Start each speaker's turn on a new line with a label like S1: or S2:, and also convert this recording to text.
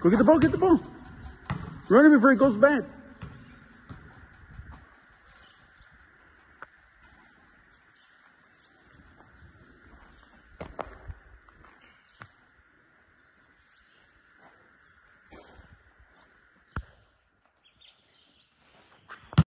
S1: Go get the ball, get the ball. Run it before he goes back.